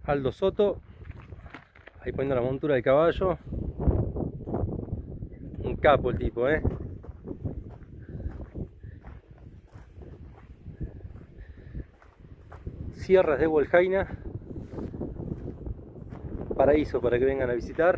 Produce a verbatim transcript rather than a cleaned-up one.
Aldo Soto, ahí poniendo la montura del caballo. Un capo el tipo, eh. Sierras de Hualjaina, paraíso para que vengan a visitar.